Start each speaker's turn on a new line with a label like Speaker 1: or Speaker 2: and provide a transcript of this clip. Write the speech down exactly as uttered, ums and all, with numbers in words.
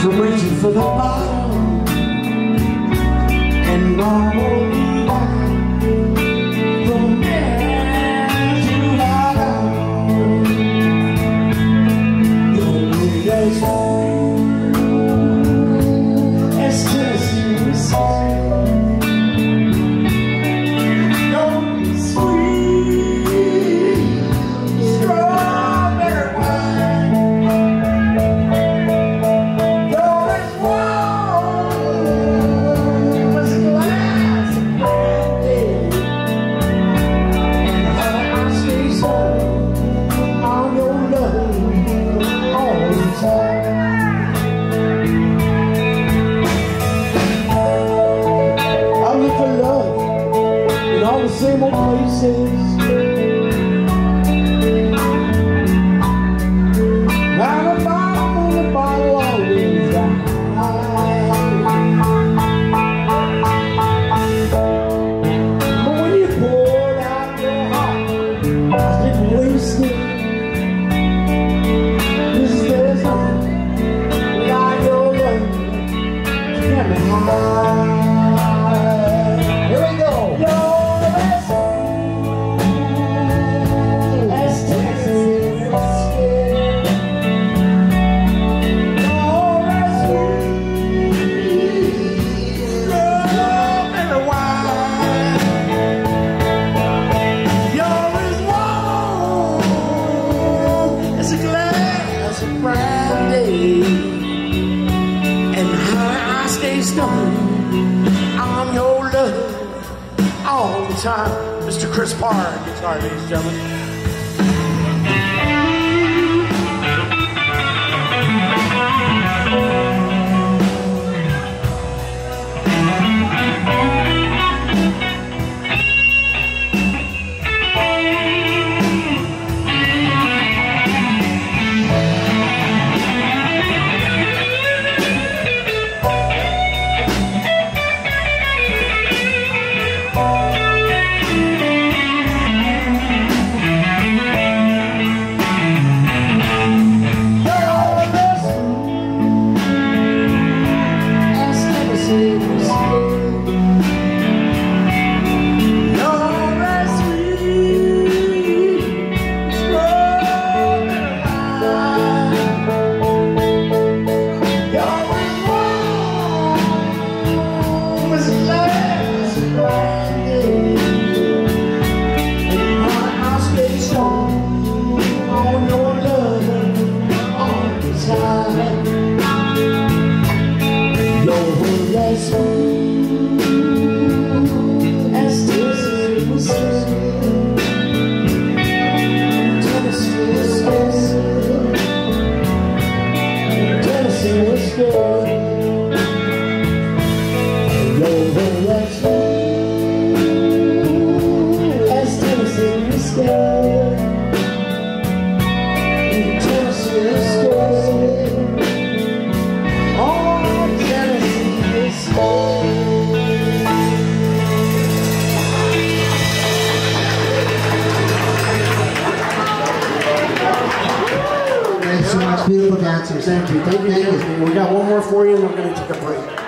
Speaker 1: from reaching for the bottom and all from there to bottom. Your way as as Tennessee whiskey. All the same old places, round the bottom of the bottle always dry. But when you poured out your heart, I didn't waste it. 'Cause there's nothing like your love to get me high. Here we go. Yo. And how I stay stoned on your love all the time. Mister Chris Parr, guitar, ladies and gentlemen.
Speaker 2: Thanks so much, beautiful dancers.
Speaker 1: Thank you. Thank you. We got one more for you and we're going to take a break.